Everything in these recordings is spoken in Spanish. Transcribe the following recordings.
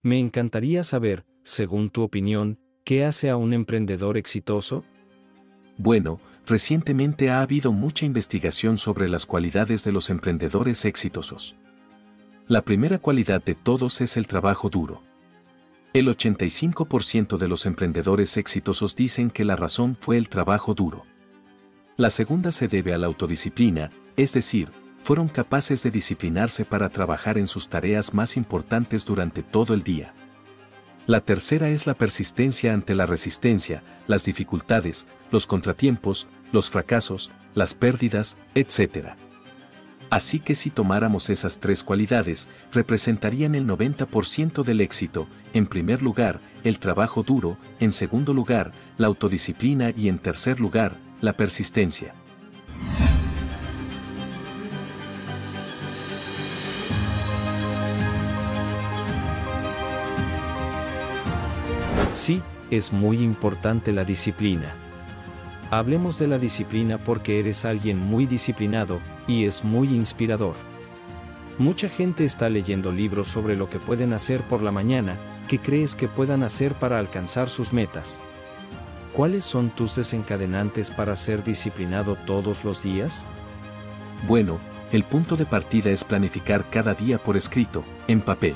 Me encantaría saber, según tu opinión, ¿qué hace a un emprendedor exitoso? Bueno, recientemente ha habido mucha investigación sobre las cualidades de los emprendedores exitosos. La primera cualidad de todos es el trabajo duro. El 85% de los emprendedores exitosos dicen que la razón fue el trabajo duro. La segunda se debe a la autodisciplina, es decir, fueron capaces de disciplinarse para trabajar en sus tareas más importantes durante todo el día. La tercera es la persistencia ante la resistencia, las dificultades, los contratiempos, los fracasos, las pérdidas, etc. Así que si tomáramos esas tres cualidades, representarían el 90% del éxito: en primer lugar, el trabajo duro; en segundo lugar, la autodisciplina; y en tercer lugar, la persistencia. Sí, es muy importante la disciplina. Hablemos de la disciplina porque eres alguien muy disciplinado, y es muy inspirador. Mucha gente está leyendo libros sobre lo que pueden hacer por la mañana. ¿Qué crees que puedan hacer para alcanzar sus metas? ¿Cuáles son tus desencadenantes para ser disciplinado todos los días? Bueno, el punto de partida es planificar cada día por escrito, en papel.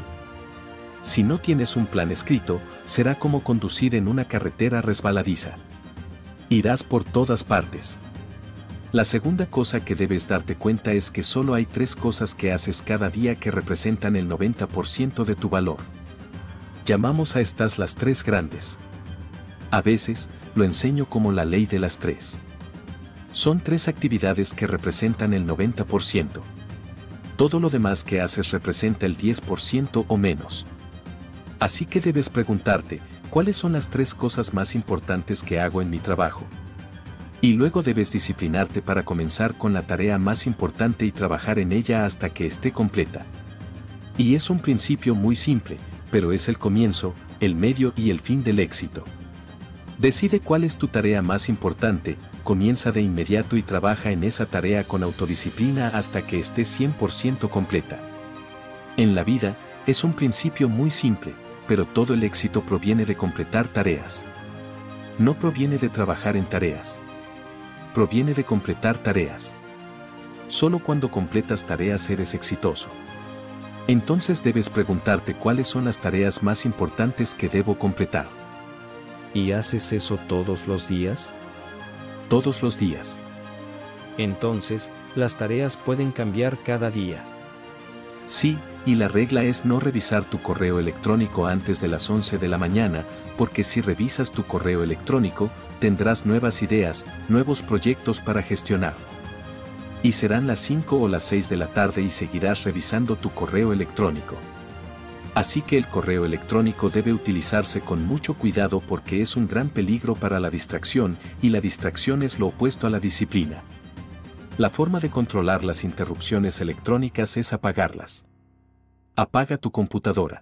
Si no tienes un plan escrito, será como conducir en una carretera resbaladiza. Irás por todas partes. La segunda cosa que debes darte cuenta es que solo hay tres cosas que haces cada día que representan el 90% de tu valor. Llamamos a estas las tres grandes. A veces, lo enseño como la ley de las tres. Son tres actividades que representan el 90%. Todo lo demás que haces representa el 10% o menos. Así que debes preguntarte, ¿cuáles son las tres cosas más importantes que hago en mi trabajo? Y luego debes disciplinarte para comenzar con la tarea más importante y trabajar en ella hasta que esté completa. Y es un principio muy simple, pero es el comienzo, el medio y el fin del éxito. Decide cuál es tu tarea más importante, comienza de inmediato y trabaja en esa tarea con autodisciplina hasta que esté 100% completa. En la vida, es un principio muy simple, pero todo el éxito proviene de completar tareas. No proviene de trabajar en tareas. Proviene de completar tareas. Solo cuando completas tareas eres exitoso. Entonces debes preguntarte cuáles son las tareas más importantes que debo completar. ¿Y haces eso todos los días? Todos los días. Entonces, las tareas pueden cambiar cada día. Sí, y la regla es no revisar tu correo electrónico antes de las 11 de la mañana, porque si revisas tu correo electrónico, tendrás nuevas ideas, nuevos proyectos para gestionar. Y serán las 5 o las 6 de la tarde y seguirás revisando tu correo electrónico. Así que el correo electrónico debe utilizarse con mucho cuidado porque es un gran peligro para la distracción, y la distracción es lo opuesto a la disciplina. La forma de controlar las interrupciones electrónicas es apagarlas. Apaga tu computadora,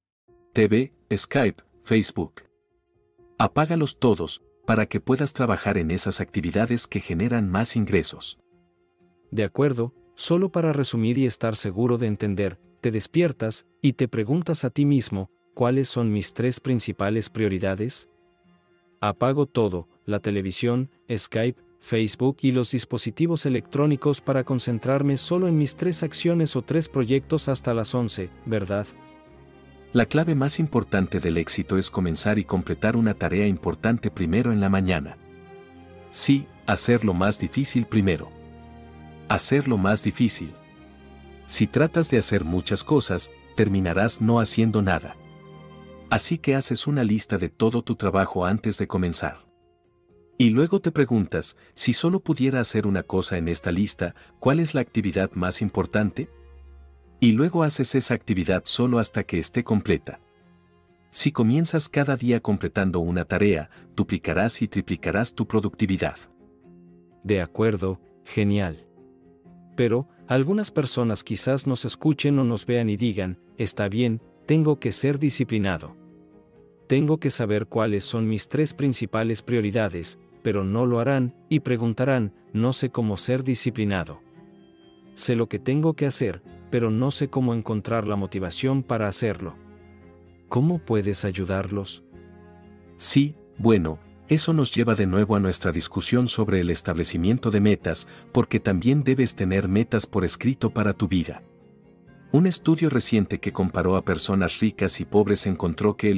TV, Skype, Facebook. Apágalos todos, para que puedas trabajar en esas actividades que generan más ingresos. De acuerdo, solo para resumir y estar seguro de entender, te despiertas y te preguntas a ti mismo, ¿cuáles son mis tres principales prioridades? Apago todo, la televisión, Skype, Facebook y los dispositivos electrónicos para concentrarme solo en mis tres acciones o tres proyectos hasta las 11, ¿verdad? La clave más importante del éxito es comenzar y completar una tarea importante primero en la mañana. Sí, hacer lo más difícil primero. Hacer lo más difícil. Si tratas de hacer muchas cosas, terminarás no haciendo nada. Así que haces una lista de todo tu trabajo antes de comenzar. Y luego te preguntas, si solo pudiera hacer una cosa en esta lista, ¿cuál es la actividad más importante? Y luego haces esa actividad solo hasta que esté completa. Si comienzas cada día completando una tarea, duplicarás y triplicarás tu productividad. De acuerdo, genial. Pero, algunas personas quizás nos escuchen o nos vean y digan, está bien, tengo que ser disciplinado. Tengo que saber cuáles son mis tres principales prioridades, pero no lo harán, y preguntarán, no sé cómo ser disciplinado. Sé lo que tengo que hacer, pero no sé cómo encontrar la motivación para hacerlo. ¿Cómo puedes ayudarlos? Sí, bueno, eso nos lleva de nuevo a nuestra discusión sobre el establecimiento de metas, porque también debes tener metas por escrito para tu vida. Un estudio reciente que comparó a personas ricas y pobres encontró que el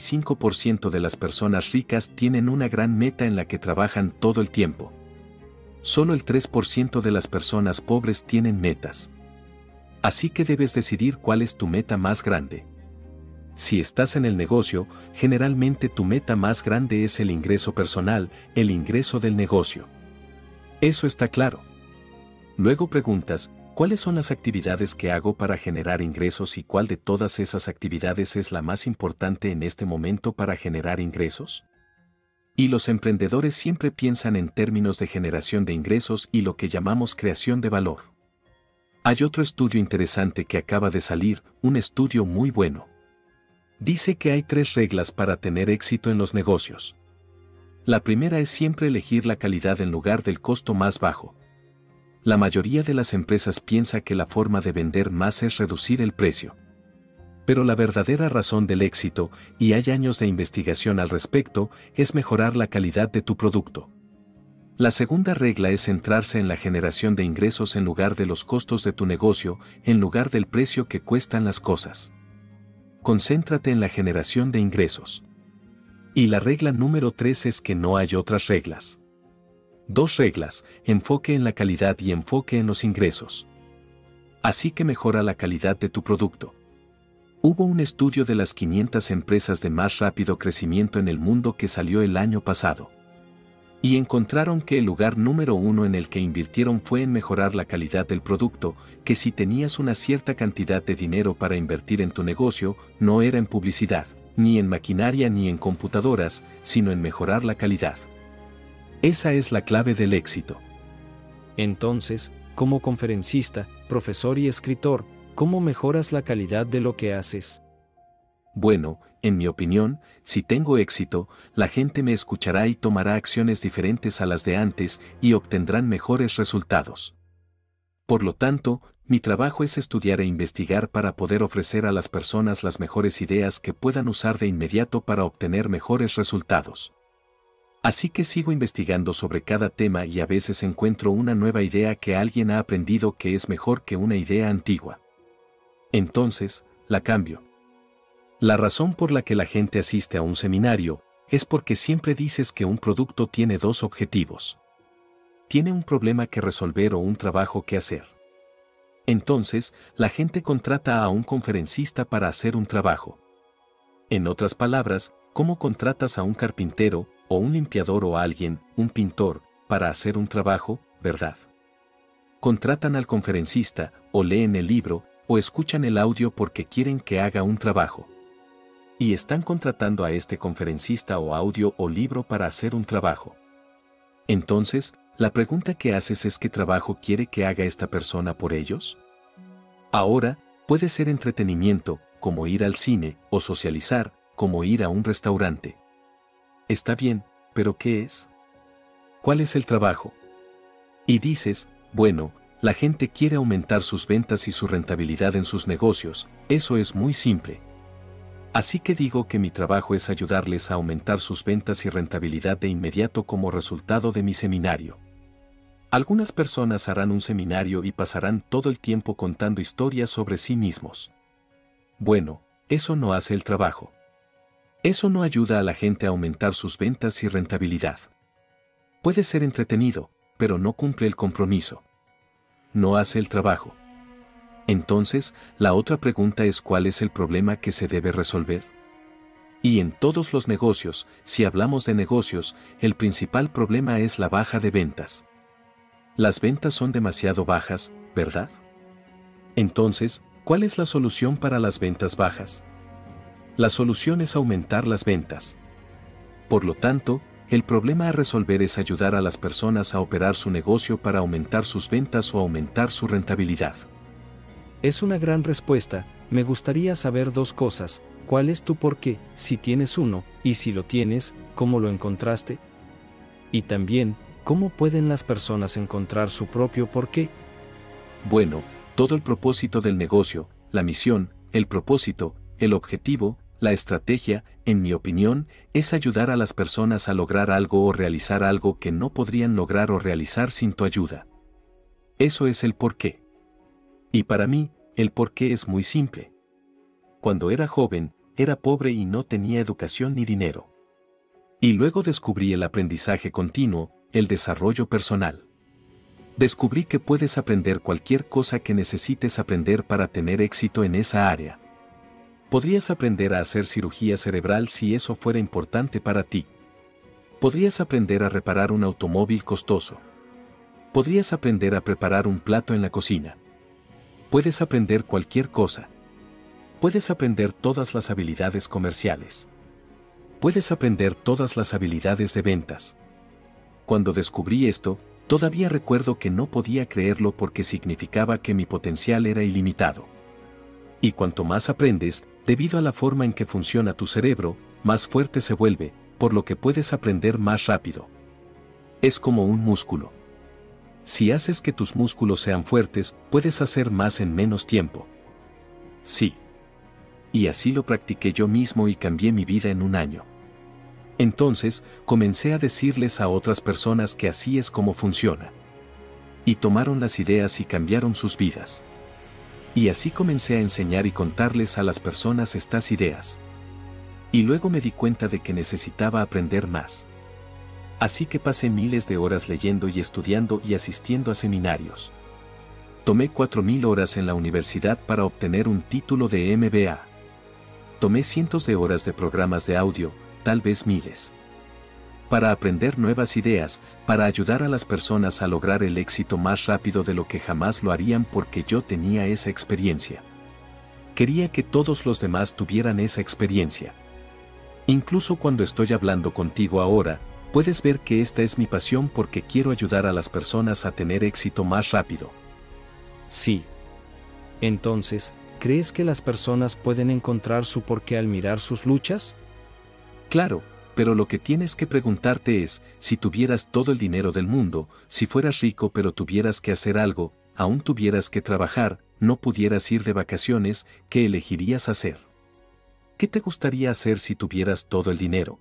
85% de las personas ricas tienen una gran meta en la que trabajan todo el tiempo. Solo el 3% de las personas pobres tienen metas. Así que debes decidir cuál es tu meta más grande. Si estás en el negocio, generalmente tu meta más grande es el ingreso personal, el ingreso del negocio. Eso está claro. Luego preguntas, ¿cuáles son las actividades que hago para generar ingresos y cuál de todas esas actividades es la más importante en este momento para generar ingresos? Y los emprendedores siempre piensan en términos de generación de ingresos y lo que llamamos creación de valor. Hay otro estudio interesante que acaba de salir, un estudio muy bueno. Dice que hay 3 reglas para tener éxito en los negocios. La primera es siempre elegir la calidad en lugar del costo más bajo. La mayoría de las empresas piensa que la forma de vender más es reducir el precio. Pero la verdadera razón del éxito, y hay años de investigación al respecto, es mejorar la calidad de tu producto. La segunda regla es centrarse en la generación de ingresos en lugar de los costos de tu negocio, en lugar del precio que cuestan las cosas. Concéntrate en la generación de ingresos. Y la regla número 3 es que no hay otras reglas. 2 reglas, enfoque en la calidad y enfoque en los ingresos. Así que mejora la calidad de tu producto. Hubo un estudio de las 500 empresas de más rápido crecimiento en el mundo que salió el año pasado. Y encontraron que el lugar número 1 en el que invirtieron fue en mejorar la calidad del producto, que si tenías una cierta cantidad de dinero para invertir en tu negocio, no era en publicidad, ni en maquinaria ni en computadoras, sino en mejorar la calidad. Esa es la clave del éxito. Entonces, como conferencista, profesor y escritor, ¿cómo mejoras la calidad de lo que haces? Bueno, en mi opinión, si tengo éxito, la gente me escuchará y tomará acciones diferentes a las de antes y obtendrán mejores resultados. Por lo tanto, mi trabajo es estudiar e investigar para poder ofrecer a las personas las mejores ideas que puedan usar de inmediato para obtener mejores resultados. Así que sigo investigando sobre cada tema y a veces encuentro una nueva idea que alguien ha aprendido que es mejor que una idea antigua. Entonces, la cambio. La razón por la que la gente asiste a un seminario es porque siempre dices que un producto tiene 2 objetivos. Tiene un problema que resolver o un trabajo que hacer. Entonces, la gente contrata a un conferencista para hacer un trabajo. En otras palabras, ¿cómo contratas a un carpintero, o un limpiador o a alguien, un pintor, para hacer un trabajo, verdad? Contratan al conferencista, o leen el libro, o escuchan el audio porque quieren que haga un trabajo. Y están contratando a este conferencista o audio o libro para hacer un trabajo. Entonces, la pregunta que haces es ¿qué trabajo quiere que haga esta persona por ellos? Ahora, puede ser entretenimiento, como ir al cine, o socializar, como ir a un restaurante. Está bien, pero ¿qué es? ¿Cuál es el trabajo? Y dices, bueno, la gente quiere aumentar sus ventas y su rentabilidad en sus negocios, eso es muy simple. Así que digo que mi trabajo es ayudarles a aumentar sus ventas y rentabilidad de inmediato como resultado de mi seminario. Algunas personas harán un seminario y pasarán todo el tiempo contando historias sobre sí mismos. Bueno, eso no hace el trabajo. Eso no ayuda a la gente a aumentar sus ventas y rentabilidad. Puede ser entretenido, pero no cumple el compromiso. No hace el trabajo. Entonces, la otra pregunta es ¿cuál es el problema que se debe resolver? Y en todos los negocios, si hablamos de negocios, el principal problema es la baja de ventas. Las ventas son demasiado bajas, ¿verdad? Entonces, ¿cuál es la solución para las ventas bajas? La solución es aumentar las ventas. Por lo tanto, el problema a resolver es ayudar a las personas a operar su negocio para aumentar sus ventas o aumentar su rentabilidad. Es una gran respuesta. Me gustaría saber 2 cosas. ¿Cuál es tu por qué, si tienes uno, y si lo tienes, cómo lo encontraste? Y también, ¿cómo pueden las personas encontrar su propio por qué? Bueno, todo el propósito del negocio, la misión, el propósito, el objetivo, La estrategia, en mi opinión, es ayudar a las personas a lograr algo o realizar algo que no podrían lograr o realizar sin tu ayuda. Eso es el porqué. Y para mí, el porqué es muy simple. Cuando era joven, era pobre y no tenía educación ni dinero. Y luego descubrí el aprendizaje continuo, el desarrollo personal. Descubrí que puedes aprender cualquier cosa que necesites aprender para tener éxito en esa área. Podrías aprender a hacer cirugía cerebral si eso fuera importante para ti. Podrías aprender a reparar un automóvil costoso. Podrías aprender a preparar un plato en la cocina. Puedes aprender cualquier cosa. Puedes aprender todas las habilidades comerciales. Puedes aprender todas las habilidades de ventas. Cuando descubrí esto, todavía recuerdo que no podía creerlo porque significaba que mi potencial era ilimitado. Y cuanto más aprendes, debido a la forma en que funciona tu cerebro, más fuerte se vuelve, por lo que puedes aprender más rápido. Es como un músculo. Si haces que tus músculos sean fuertes, puedes hacer más en menos tiempo. Sí. Y así lo practiqué yo mismo y cambié mi vida en un año. Entonces, comencé a decirles a otras personas que así es como funciona. Y tomaron las ideas y cambiaron sus vidas. Y así comencé a enseñar y contarles a las personas estas ideas. Y luego me di cuenta de que necesitaba aprender más. Así que pasé miles de horas leyendo y estudiando y asistiendo a seminarios. Tomé 4.000 horas en la universidad para obtener un título de MBA. Tomé cientos de horas de programas de audio, tal vez miles. Para aprender nuevas ideas, para ayudar a las personas a lograr el éxito más rápido de lo que jamás lo harían porque yo tenía esa experiencia. Quería que todos los demás tuvieran esa experiencia. Incluso cuando estoy hablando contigo ahora, puedes ver que esta es mi pasión porque quiero ayudar a las personas a tener éxito más rápido. Sí. Entonces, ¿crees que las personas pueden encontrar su porqué al mirar sus luchas? Claro. Pero lo que tienes que preguntarte es, si tuvieras todo el dinero del mundo, si fueras rico pero tuvieras que hacer algo, aún tuvieras que trabajar, no pudieras ir de vacaciones, ¿qué elegirías hacer? ¿Qué te gustaría hacer si tuvieras todo el dinero?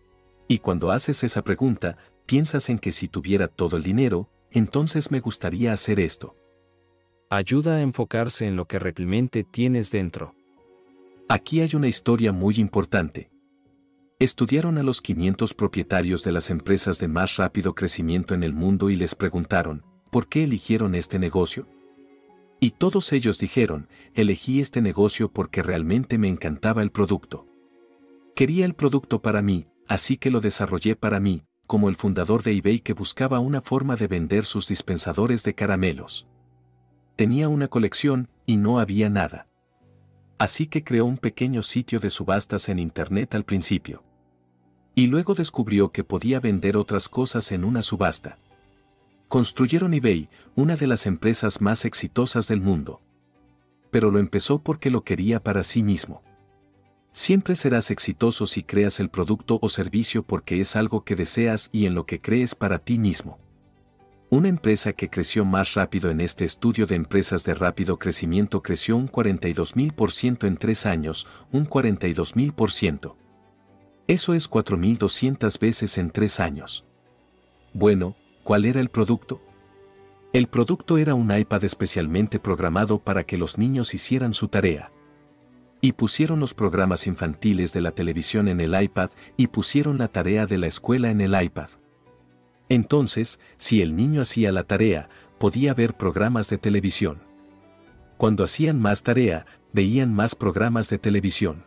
Y cuando haces esa pregunta, piensas en que si tuviera todo el dinero, entonces me gustaría hacer esto. Ayuda a enfocarse en lo que realmente tienes dentro. Aquí hay una historia muy importante. Estudiaron a los 500 propietarios de las empresas de más rápido crecimiento en el mundo y les preguntaron, ¿por qué eligieron este negocio? Y todos ellos dijeron, elegí este negocio porque realmente me encantaba el producto. Quería el producto para mí, así que lo desarrollé para mí, como el fundador de eBay que buscaba una forma de vender sus dispensadores de caramelos. Tenía una colección y no había nada. Así que creó un pequeño sitio de subastas en Internet al principio. Y luego descubrió que podía vender otras cosas en una subasta. Construyeron eBay, una de las empresas más exitosas del mundo. Pero lo empezó porque lo quería para sí mismo. Siempre serás exitoso si creas el producto o servicio porque es algo que deseas y en lo que crees para ti mismo. Una empresa que creció más rápido en este estudio de empresas de rápido crecimiento creció un 42.000% en 3 años, un 42.000%. Eso es 4.200 veces en 3 años. Bueno, ¿cuál era el producto? El producto era un iPad especialmente programado para que los niños hicieran su tarea. Y pusieron los programas infantiles de la televisión en el iPad y pusieron la tarea de la escuela en el iPad. Entonces, si el niño hacía la tarea, podía ver programas de televisión. Cuando hacían más tarea, veían más programas de televisión.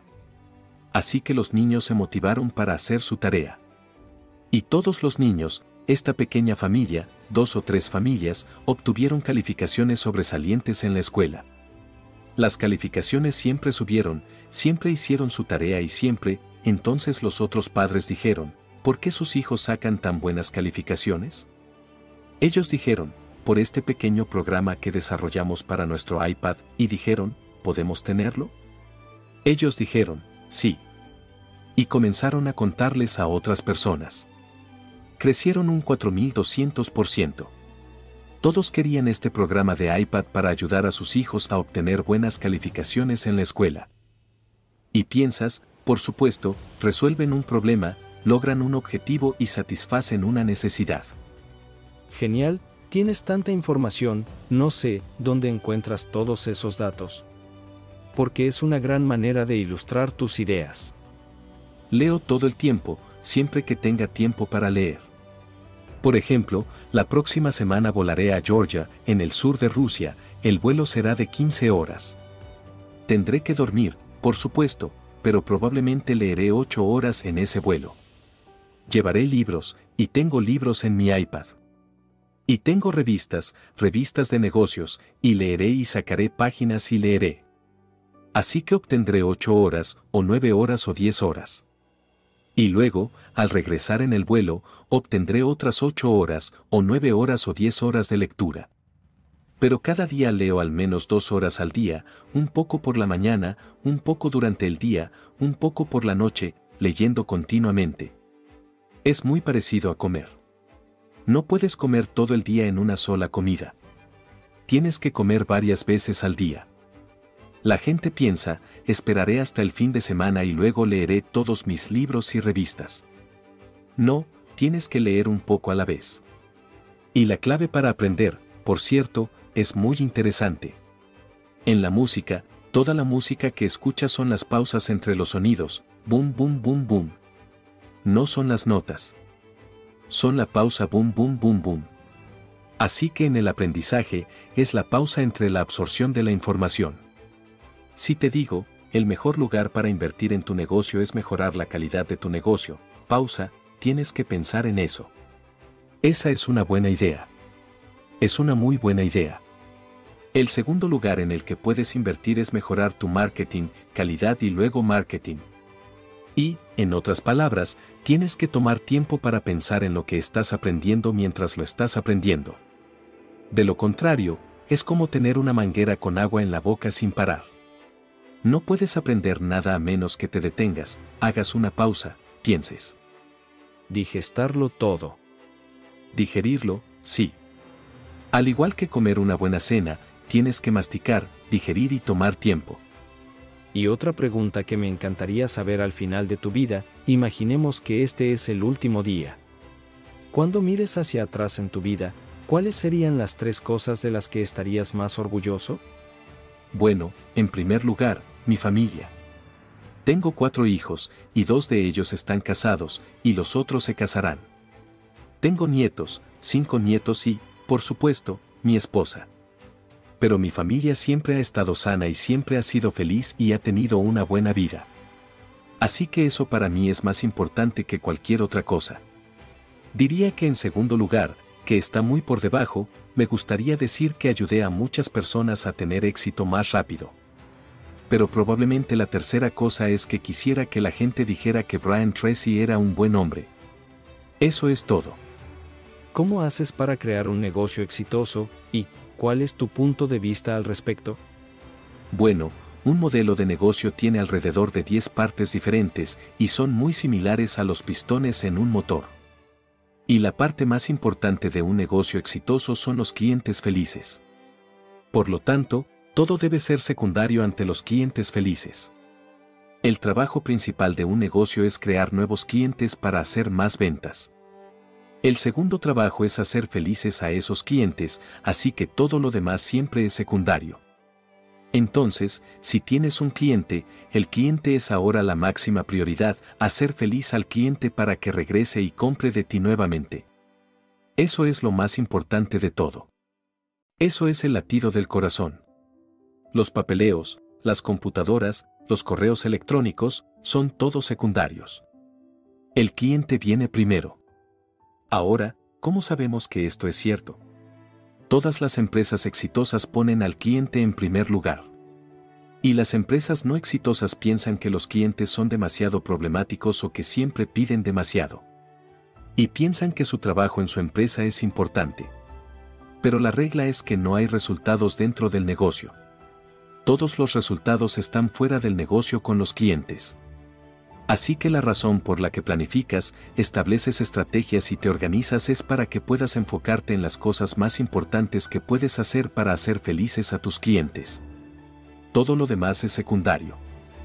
Así que los niños se motivaron para hacer su tarea. Y todos los niños, esta pequeña familia, 2 o 3 familias, obtuvieron calificaciones sobresalientes en la escuela. Las calificaciones siempre subieron, siempre hicieron su tarea y siempre, entonces los otros padres dijeron, ¿por qué sus hijos sacan tan buenas calificaciones? Ellos dijeron, por este pequeño programa que desarrollamos para nuestro iPad, y dijeron, ¿podemos tenerlo? Ellos dijeron, sí. Y comenzaron a contarles a otras personas. Crecieron un 4.200%. Todos querían este programa de iPad para ayudar a sus hijos a obtener buenas calificaciones en la escuela. Y piensas, por supuesto, resuelven un problema, logran un objetivo y satisfacen una necesidad. Genial, tienes tanta información, no sé dónde encuentras todos esos datos. Porque es una gran manera de ilustrar tus ideas. Leo todo el tiempo, siempre que tenga tiempo para leer. Por ejemplo, la próxima semana volaré a Georgia, en el sur de Rusia, el vuelo será de 15 horas. Tendré que dormir, por supuesto, pero probablemente leeré 8 horas en ese vuelo. Llevaré libros, y tengo libros en mi iPad. Y tengo revistas de negocios, y leeré y sacaré páginas y leeré. Así que obtendré 8 horas, o 9 horas o 10 horas. Y luego, al regresar en el vuelo, obtendré otras 8 horas, o 9 horas o 10 horas de lectura. Pero cada día leo al menos 2 horas al día, un poco por la mañana, un poco durante el día, un poco por la noche, leyendo continuamente. Es muy parecido a comer. No puedes comer todo el día en una sola comida. Tienes que comer varias veces al día. La gente piensa, esperaré hasta el fin de semana y luego leeré todos mis libros y revistas. No, tienes que leer un poco a la vez. Y la clave para aprender, por cierto, es muy interesante. En la música, toda la música que escuchas son las pausas entre los sonidos, boom, boom, boom, boom. No son las notas. Son la pausa boom, boom, boom, boom. Así que en el aprendizaje, es la pausa entre la absorción de la información. Si te digo, el mejor lugar para invertir en tu negocio es mejorar la calidad de tu negocio, pausa, tienes que pensar en eso. Esa es una buena idea. Es una muy buena idea. El segundo lugar en el que puedes invertir es mejorar tu marketing, calidad y luego marketing. Y, en otras palabras, tienes que tomar tiempo para pensar en lo que estás aprendiendo mientras lo estás aprendiendo. De lo contrario, es como tener una manguera con agua en la boca sin parar. No puedes aprender nada a menos que te detengas, hagas una pausa, pienses. Digestarlo todo. Digerirlo, sí. Al igual que comer una buena cena, tienes que masticar, digerir y tomar tiempo. Y otra pregunta que me encantaría saber al final de tu vida, imaginemos que este es el último día. Cuando mires hacia atrás en tu vida, ¿cuáles serían las 3 cosas de las que estarías más orgulloso? Bueno, en primer lugar, mi familia. Tengo 4 hijos, y 2 de ellos están casados, y los otros se casarán. Tengo nietos, 5 nietos y, por supuesto, mi esposa. Pero mi familia siempre ha estado sana y siempre ha sido feliz y ha tenido una buena vida. Así que eso para mí es más importante que cualquier otra cosa. Diría que en segundo lugar, que está muy por debajo, me gustaría decir que ayudé a muchas personas a tener éxito más rápido. Pero probablemente la tercera cosa es que quisiera que la gente dijera que Brian Tracy era un buen hombre. Eso es todo. ¿Cómo haces para crear un negocio exitoso y cuál es tu punto de vista al respecto? Bueno, un modelo de negocio tiene alrededor de 10 partes diferentes y son muy similares a los pistones en un motor. Y la parte más importante de un negocio exitoso son los clientes felices. Por lo tanto, todo debe ser secundario ante los clientes felices. El trabajo principal de un negocio es crear nuevos clientes para hacer más ventas. El segundo trabajo es hacer felices a esos clientes, así que todo lo demás siempre es secundario. Entonces, si tienes un cliente, el cliente es ahora la máxima prioridad, hacer feliz al cliente para que regrese y compre de ti nuevamente. Eso es lo más importante de todo. Eso es el latido del corazón. Los papeleos, las computadoras, los correos electrónicos, son todos secundarios. El cliente viene primero. Ahora, ¿cómo sabemos que esto es cierto? Todas las empresas exitosas ponen al cliente en primer lugar. Y las empresas no exitosas piensan que los clientes son demasiado problemáticos o que siempre piden demasiado. Y piensan que su trabajo en su empresa es importante. Pero la regla es que no hay resultados dentro del negocio. Todos los resultados están fuera del negocio con los clientes. Así que la razón por la que planificas, estableces estrategias y te organizas es para que puedas enfocarte en las cosas más importantes que puedes hacer para hacer felices a tus clientes. Todo lo demás es secundario.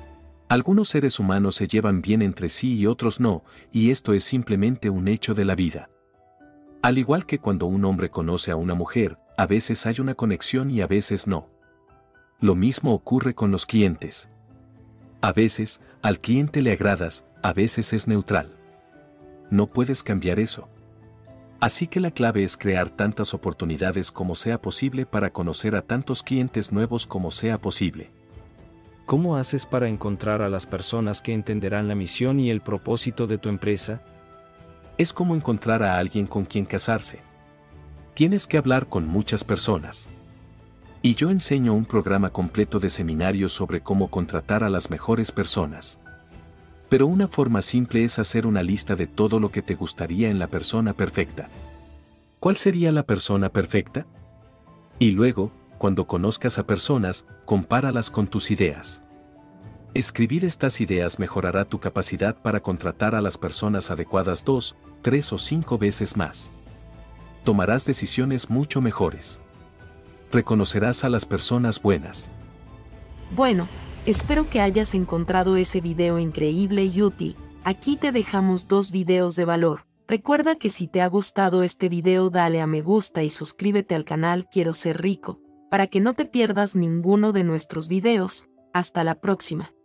Algunos seres humanos se llevan bien entre sí y otros no, y esto es simplemente un hecho de la vida. Al igual que cuando un hombre conoce a una mujer, a veces hay una conexión y a veces no. Lo mismo ocurre con los clientes. A veces, al cliente le agradas, a veces es neutral. No puedes cambiar eso. Así que la clave es crear tantas oportunidades como sea posible para conocer a tantos clientes nuevos como sea posible. ¿Cómo haces para encontrar a las personas que entenderán la misión y el propósito de tu empresa? Es como encontrar a alguien con quien casarse. Tienes que hablar con muchas personas. Y yo enseño un programa completo de seminarios sobre cómo contratar a las mejores personas. Pero una forma simple es hacer una lista de todo lo que te gustaría en la persona perfecta. ¿Cuál sería la persona perfecta? Y luego, cuando conozcas a personas, compáralas con tus ideas. Escribir estas ideas mejorará tu capacidad para contratar a las personas adecuadas 2, 3 o 5 veces más. Tomarás decisiones mucho mejores. Reconocerás a las personas buenas. Bueno, espero que hayas encontrado ese video increíble y útil. Aquí te dejamos 2 videos de valor. Recuerda que si te ha gustado este video dale a me gusta y suscríbete al canal Quiero Ser Rico, para que no te pierdas ninguno de nuestros videos. Hasta la próxima.